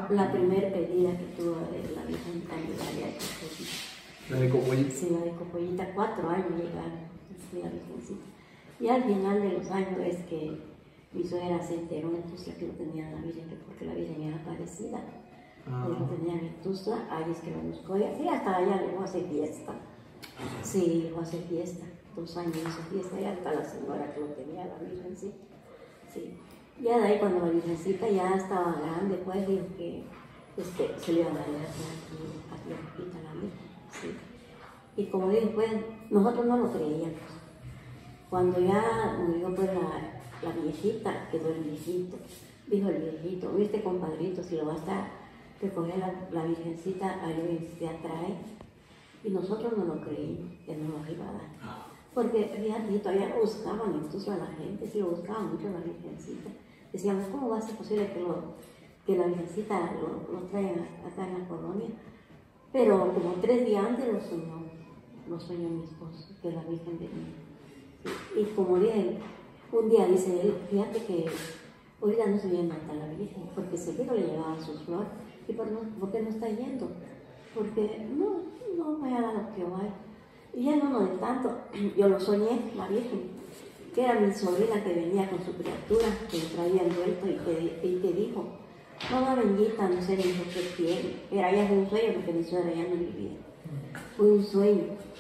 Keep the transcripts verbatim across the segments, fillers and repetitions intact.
La primera pedida que tuvo de la Virgen Candelaria de Copollita. ¿La de Copollita? Sí, la de Copollita, cuatro años llegaron, fui a la Virgencita. Y al final de los años es que mi suegra se enteró en Tuzla que lo tenía la Virgen, porque la Virgen era parecida. Ah. Y lo tenían en Tuzla, ahí es que lo buscó. Y hasta allá le hace fiesta. Sí, le hace fiesta. Dos años hizo fiesta, y hasta la señora que lo tenía, la Virgencita. Sí. Ya de ahí cuando la Virgencita ya estaba grande, pues dijo que este, se le iban a dar aquí, aquí a Pepita la Virgen. Sí. Y como dije, pues nosotros no lo creíamos. Cuando ya murió pues la, la viejita, quedó el viejito. Dijo el viejito, viste compadrito, si lo vas a recoger la, la Virgencita, a la Virgencita trae. Y nosotros no lo creímos, que no nos iba a dar. Porque fíjate, todavía lo buscaban incluso a la gente, sí lo buscaban mucho a la Virgencita. Decíamos, ¿cómo va a ser posible que, lo, que la Virgencita lo, lo traigan acá en la colonia? Pero como tres días antes lo soñó, lo soñó mi esposo, que la Virgen venía. Y, y como dije, un día dice él, fíjate que ahorita no se viene a matar a la Virgen, porque seguido le llevaban sus flores. ¿Y por, no, por qué no está yendo? Porque no, no me ha dado que vaya. Y ya no, no de tanto, yo lo soñé, la Virgen, que era mi sobrina que venía con su criatura, que traía envuelto y que, y que dijo, mamá bendita, no sé ni lo que quiere. Era ya un sueño porque mi suegra ya no vivía. Fue un sueño.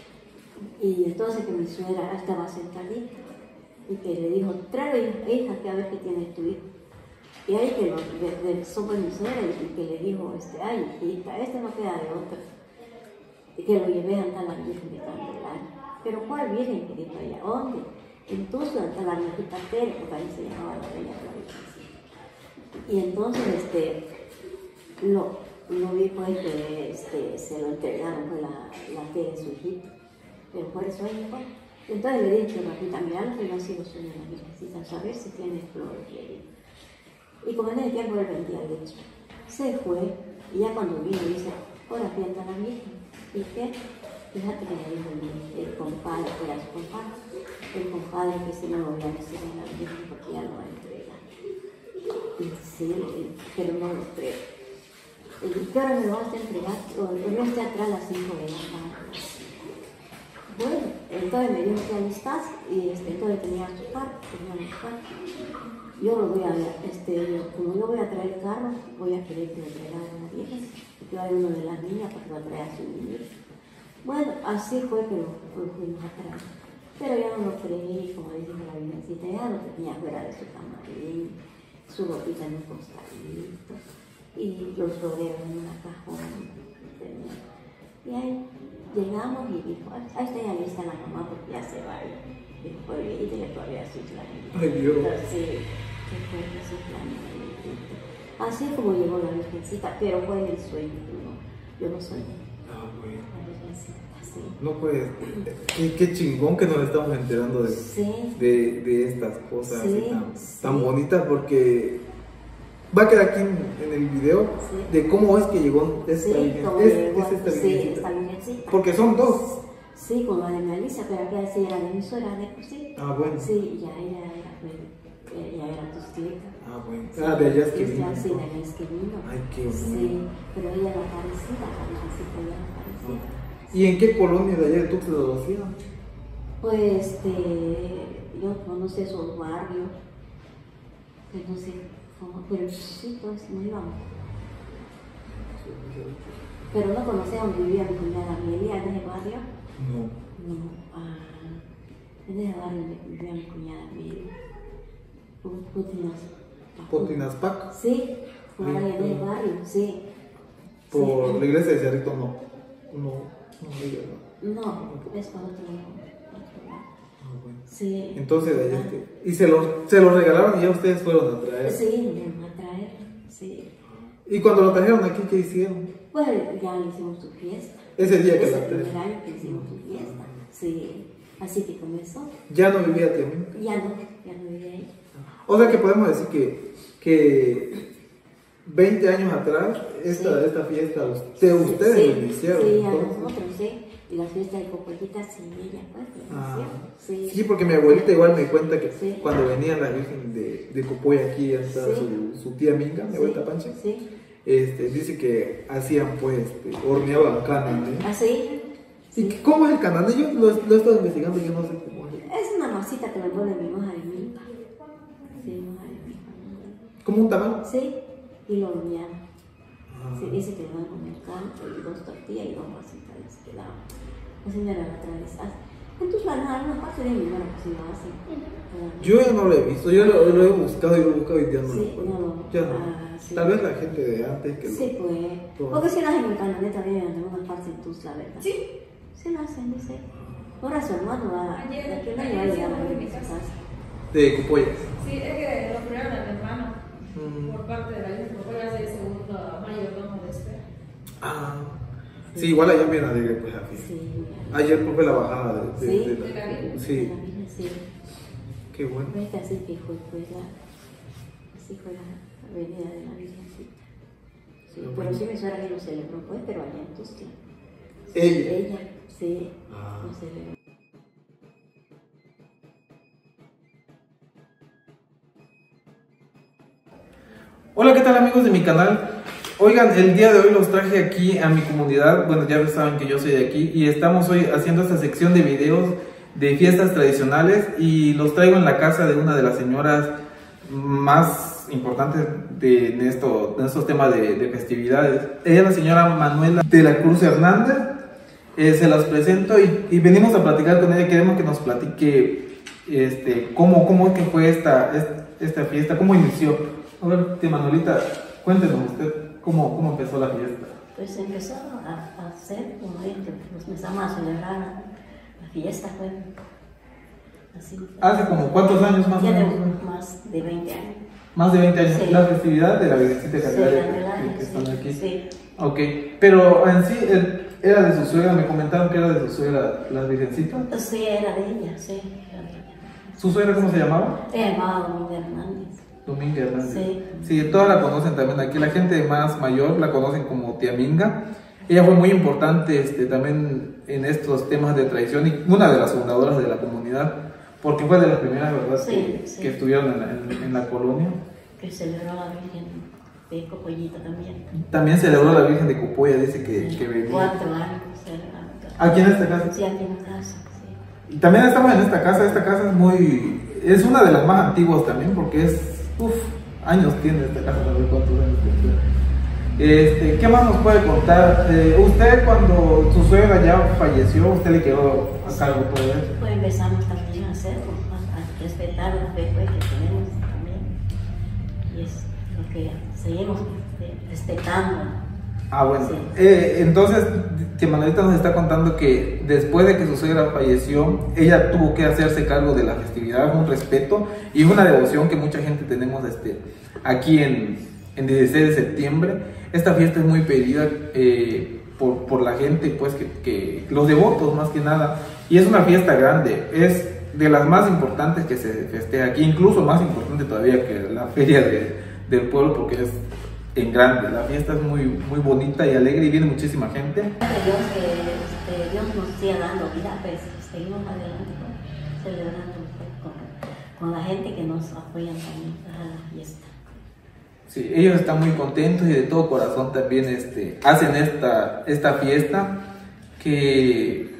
Y entonces que mi suegra estaba sentadita y que le dijo, trae hija, que a ver qué tiene tu hijo. Y ahí que lo besó con mi suegra y que le dijo, este, ay hijita, este no queda de otra. Y que lo llevé ante la Virgen de Candelaria. Pero ¿cuál Virgen? Que dijo ella, ¿dónde? Entonces ante la viejita Tere, porque ahí se llamaba la reina de la Virgen. Y entonces este, lo, lo vi pues que este, se lo entregaron pues, la, la Tere, su hijito. Pero fue el sueño, pues. Entonces le dije a Rafita, mira lo que yo sigo soñando la Virgencita, a saber si tiene flores, le digo. Y como en ese tiempo él vendía leche, se fue, y ya cuando vino dice, ahora piensa la Virgen. ¿Y qué? Fíjate que me dijo el, el compadre, que era su compadre, el compadre que si no lo voy a decir a la Virgen porque ya lo va a entregar. Y sí, pero no lo creo. Y ¿qué hora me lo vas a entregar? Yo esté atrás a las cinco de la tarde. Bueno, entonces me dijo que ahí estás, y este, entonces tenía su carro, tenía mi carro. Yo lo voy a ver, este, como yo voy a traer el carro, voy a querer que lo traiga a la Virgen, porque va a haber uno de las niñas para que lo traiga a su niño. Bueno, así fue que lo, lo fuimos a traer. Pero ya no lo creí, como dice la Virgencita, ya lo tenía fuera de su camarín, su ropita en un costadito, y los floreros en una cajón. Y ahí llegamos y dijo, ahí está ya lista la mamá porque ya se va. Y dijo, pues viejita, ya todavía sus planes. Ay, Dios. Sí, que fue sus planes. Así como llegó la Virgencita, pero fue en el sueño, ¿no? Yo no soñé. Ah, bueno. La Virgencita, sí. No, pues, qué, qué chingón que nos estamos enterando de, sí. de, de estas cosas sí, así tan, sí. tan bonitas, porque va a quedar aquí en, en el video sí. de cómo es que llegó esta sí, Virgencita. Es, llegó, es esta sí, Virgencita. esta Virgencita. Porque son dos. Sí, con la de mi Alicia, pero aquella sí era de mi suegra de por sí. Ah, bueno. Sí, ya ella era, ella era tustleca. Ah, bueno. Sí, ah, de allá es que sí, vino. Sí, de allá es que vino. Ay, qué bueno. Sí, pero ella era parecida, la Virgencita ya era parecida. ¿Y en qué colonia de allá de Tuxtla lo hacían? Pues, este, yo no sé esos barrios, que no sé cómo, pero sí, pues, no íbamos. Pero no conocía dónde vivía mi cuñada Amelia, en ese barrio. No. No, ah, en ese barrio donde vivía mi cuñada Amelia. Putinaspac. ¿Putinaspac? Sí, por ahí en ese barrio, sí. Por sí. la iglesia de Cerrito, no. No, no, no, no, es para otro lado. Ah, bueno. Sí. Entonces, de allá que... ¿Y se los, se los regalaron y ya ustedes fueron a traer? Sí, vinieron a traer, sí. ¿Y cuando lo trajeron aquí, qué hicieron? Pues ya le hicimos su fiesta. Ese día que Ese la primer año que hicimos su fiesta, sí. Así que comenzó. ¿Ya no vivía Tiamín? Ya no, ya no vivía ahí. O sea que podemos decir que, que veinte años atrás, esta, sí. esta fiesta, de ustedes sí, lo iniciaron. Sí, a nosotros, sí. Y la fiesta de Copollita sin ella, pues, ah, sí. sí, porque mi abuelita igual me cuenta que sí. cuando venía la Virgen de, de Copoy aquí, hasta sí. su, su tía Minga, mi abuelita sí. Pancha, sí. este, dice que hacían pues, este, horneaban canane. ¿Ah, sí? ¿Y qué- cómo es el canane? Yo lo, lo he estado investigando y yo no sé cómo es. Es una masita que le pone mi hoja de milpa. Sí, hoja de milpa. ¿Como un tamal? Sí, y lo horneaban. Ah. Sí, dice que le van a comer canto y dos tortillas y dos masitas. Dice que la, la señora la otra vez hace. Entonces, la alguna parte de mi hermano pues sí lo hace. Yo ya no lo he visto, yo lo, lo he buscado y lo he buscado y ya no Sí, lo no lo. ya no. Ah, sí. Tal vez la gente de antes que lo- Sí, pues. todo. Porque si lo hacen en Canadá también en algunas partes en Tuzla, ¿verdad? Sí. Sí lo hacen, dice. Ahora su hermano va. De aquí a un año va a llegar a vivir en su casa. de Cupoya. Sí, es que lo crearon a mi hermano Mm. por parte de la hija, porque ella es el segundo mayordomo de espera. Ah, sí, igual allá en bien alegre pues la fiesta. Sí. Ayer fue la bajada de, de, Sí. de De la Virgen. De Sí, la Virgen, sí. qué bueno. Ves así que fue, fue la. Así fue la avenida de la Virgencita. Sí, Qué pero bueno. sí mi suegra que lo celebró, pues, pero allá en Tuzla. Ella. Ella, sí. Ah. Lo celebró. Hola, ¿qué tal amigos de mi canal? Oigan, el día de hoy los traje aquí a mi comunidad. Bueno, ya saben que yo soy de aquí y estamos hoy haciendo esta sección de videos de fiestas tradicionales y los traigo en la casa de una de las señoras más importantes de, en, esto, en estos temas de, de festividades. Ella es la señora Manuela de la Cruz Hernández. Eh, se las presento y, y venimos a platicar con ella. Queremos que nos platique este, cómo, cómo es que fue esta, esta, esta fiesta, cómo inició. A ver, tía Manuelita, cuéntenos usted cómo, cómo empezó la fiesta. Pues empezó a, a hacer como que nos empezamos a celebrar la fiesta, pues. Así. ¿Hace como cuántos años más o Tiene menos? más de veinte años. Más de veinte años. Sí. La festividad de la Virgencita de Sí, Candelaria la que, Candelaria, que- que están sí, aquí. sí. Ok, pero en sí él era de su suegra, me comentaron que era de su suegra la Virgencita. Sí, era de ella, sí. Era de ella. ¿Su suegra cómo se llamaba? Se llamaba Domingo Hernández. Dominga Hernández. Sí. Sí, todas la conocen también aquí. La gente más mayor la conocen como Tía Minga. Ella fue muy importante este, también en estos temas de tradición y una de las fundadoras de la comunidad, porque fue de las primeras, ¿verdad? Sí, que, sí. que estuvieron en la, en- en la colonia. Que celebró la Virgen de Copollita también. También celebró la Virgen de Cupoya, dice que, Sí, que venía. Cuatro años celebraron. Aquí en esta casa. Sí, aquí en la casa, sí. Y también estamos en esta casa. Esta casa es muy. Es una de las más antiguas también, porque es. Uf, años tiene esta casa, no sé cuántos años tiene. Este, ¿qué más nos puede contar? Eh, usted, cuando su suegra ya falleció, usted le quedó a cargo todo eso. Pues empezamos también a hacerlo, a, a respetar la fe pues, que tenemos también. Y es lo que seguimos este, respetando. Ah, bueno. Sí. Eh, entonces, que Manuelita nos está contando que después de que su suegra falleció, ella tuvo que hacerse cargo de la festividad, un respeto y una devoción que mucha gente tenemos este, aquí en, en dieciséis de septiembre. Esta fiesta es muy pedida eh, por, por la gente, pues, que, que los devotos más que nada. Y es una fiesta grande, es de las más importantes que se festeja aquí, incluso más importante todavía que la feria de, del pueblo, porque es en grande. La fiesta es muy, muy bonita y alegre y viene muchísima gente. Que Dios, que este, Dios nos siga dando vida, pues seguimos adelante pues, celebrando pues, con, con la gente que nos apoya también a la fiesta. Sí, ellos están muy contentos y de todo corazón también este, hacen esta, esta fiesta que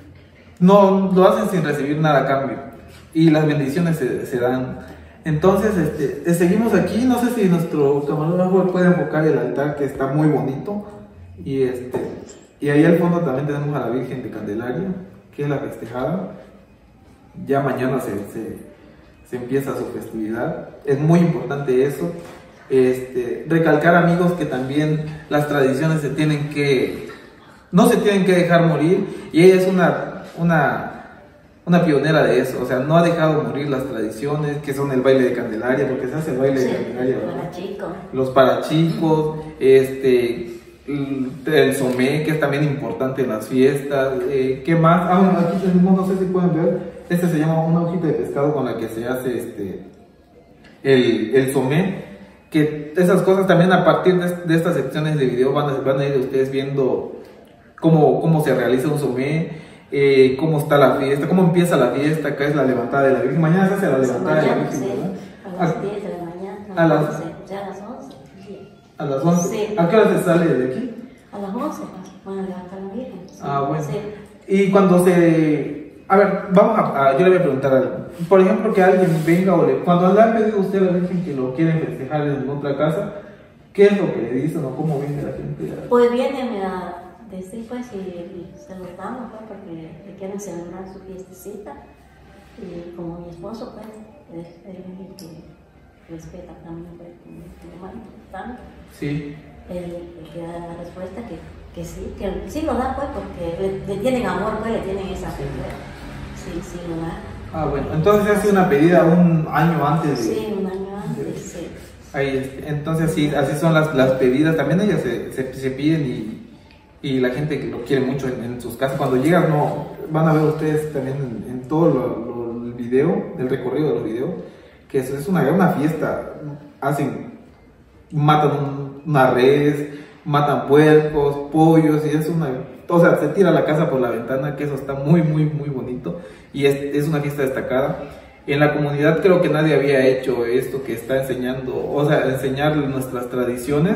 no lo hacen sin recibir nada a cambio y las bendiciones se, se dan. Entonces, este, seguimos aquí. No sé si nuestro camarógrafo puede enfocar el altar, que está muy bonito. Y, este, y ahí al fondo también tenemos a la Virgen de Candelaria, que es la festejada. Ya mañana se, se, se empieza su festividad. Es muy importante eso. Este, recalcar, amigos, que también las tradiciones se tienen que, no se tienen que dejar morir. Y ella es una... una una pionera de eso, o sea, no ha dejado morir las tradiciones, que son el baile de Candelaria, porque se hace el baile Sí, de Candelaria, ¿verdad? para chicos. Los parachicos, este, el somé, que es también importante en las fiestas. Eh, ¿qué más? Ah, bueno, aquí tenemos, no sé si pueden ver, este se llama una hojita de pescado con la que se hace este, el, el somé, que esas cosas también a partir de, de estas secciones de video van a, van a ir ustedes viendo cómo, cómo se realiza un somé. Eh, cómo está la fiesta, cómo empieza la fiesta, acá es la levantada de la Virgen. Mañana se hace la levantada de la Mañana, Virgen, sí, ¿verdad? a las diez de la mañana, a las- once, ya a las once. Sí. A las once. Sí. ¿A qué hora se sale de aquí? A las once, van a levantar la Virgen. Sí, Ah, bueno. sí. Y cuando se... A ver, vamos a, a- yo le voy a preguntar algo. Por ejemplo, que alguien venga o le... Cuando le han pedido a usted a la Virgen que lo quieren festejar en otra casa, ¿qué es lo que le dicen o cómo viene la gente? Pues vienen a decir, pues, y, y se lo damos, pues, porque le, le quieren celebrar su fiestecita. Y como mi esposo, pues, es él es el que respeta también, pues, mi mi hermano, tanto. Sí. Él el que da la respuesta que, que sí, que sí lo da, pues, porque le, le tienen amor, pues, le tienen esa fe, pues. Sí, sí lo da. Ah, bueno. Entonces se hace una pedida un año antes de... Sí, un año antes, sí. Ahí, este, entonces sí, así son las, las pedidas. También ellas se, se, se piden y, y la gente que lo quiere mucho en, en sus casas. Cuando llegan, no, van a ver ustedes también en, en todo lo, lo, el video, el recorrido de los videos, que es, es una, una fiesta. Hacen, matan un, una res, matan puercos, pollos, y es una, o sea, se tira la casa por la ventana, que eso está muy, muy, muy bonito. Y es, es una fiesta destacada. En la comunidad creo que nadie había hecho esto que está enseñando, o sea, enseñar nuestras tradiciones,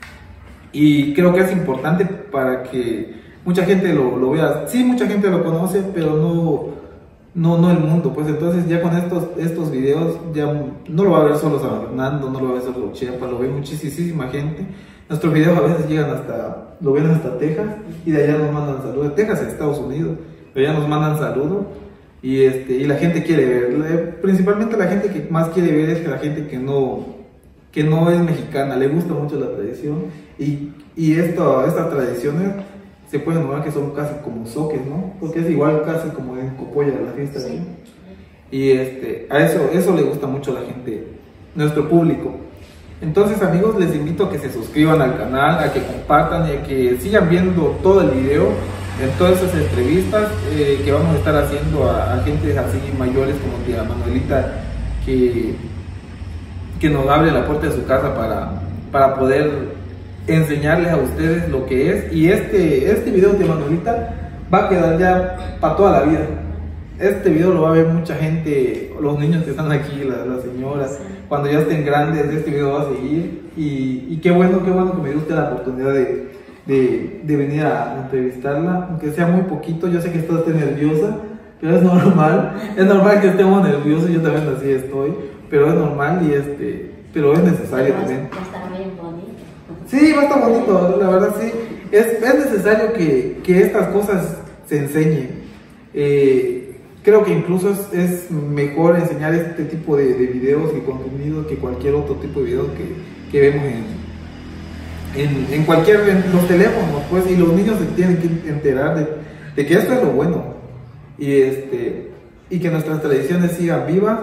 y creo que es importante para que mucha gente lo, lo vea. Sí, mucha gente lo conoce, pero no, no, no el mundo, pues entonces ya con estos, estos videos ya no lo va a ver solo San Fernando, no lo va a ver solo Chiapas, lo ve muchísima gente. Nuestros videos a veces llegan hasta, lo ven hasta Texas, y de allá nos mandan saludos, Texas en Estados Unidos, pero allá nos mandan saludos. Y, este, y la gente quiere ver, principalmente la gente que más quiere ver es la gente que no, que no es mexicana, le gusta mucho la tradición, y, y esto, estas tradiciones se pueden nombrar que son casi como soques, ¿no? Porque es igual casi como en Copolla, la fiesta, Sí. ¿no? Y este, a eso, eso le gusta mucho a la gente, nuestro público. Entonces, amigos, les invito a que se suscriban al canal, a que compartan y a que sigan viendo todo el video en todas esas entrevistas eh, que vamos a estar haciendo a, a gente así mayores como tía Manuelita, que, que nos abre la puerta de su casa para, para poder enseñarles a ustedes lo que es. Y este, este video de Manuelita va a quedar ya para toda la vida. Este video lo va a ver mucha gente, los niños que están aquí, las, las señoras, cuando ya estén grandes, este video va a seguir. Y, y qué bueno, qué bueno que me dio usted la oportunidad de De, de venir a entrevistarla, aunque sea muy poquito. Yo sé que está usted nerviosa, pero es normal, es normal que estemos nerviosos, yo también así estoy, pero es normal y este, pero es necesario Va a- también. va a estar bien bonito. Sí, va a estar bonito, la verdad sí, es, es necesario que, que estas cosas se enseñen. Eh, creo que incluso es, es mejor enseñar este tipo de, de videos y contenido que cualquier otro tipo de videos que, que vemos en En, en cualquier, en los teléfonos, pues, y los niños se tienen que enterar de, de que esto es lo bueno, y este, y que nuestras tradiciones sigan vivas.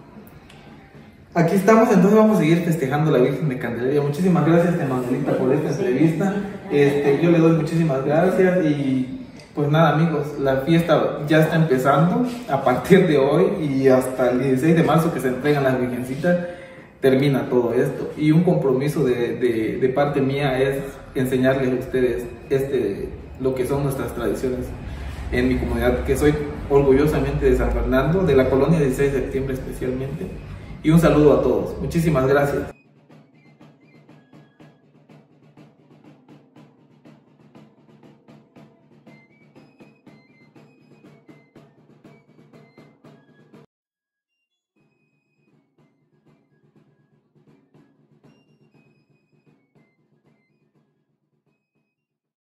Aquí estamos, entonces vamos a seguir festejando la Virgen de Candelaria. Muchísimas gracias, Manuelita, por esta entrevista. Este, yo le doy muchísimas gracias, y pues nada, amigos, la fiesta ya está empezando a partir de hoy y hasta el dieciséis de marzo, que se entregan las virgencitas. Termina todo esto, y un compromiso de, de, de parte mía es enseñarles a ustedes este, lo que son nuestras tradiciones en mi comunidad, que soy orgullosamente de San Fernando, de la colonia dieciséis de septiembre especialmente. Y un saludo a todos, muchísimas gracias.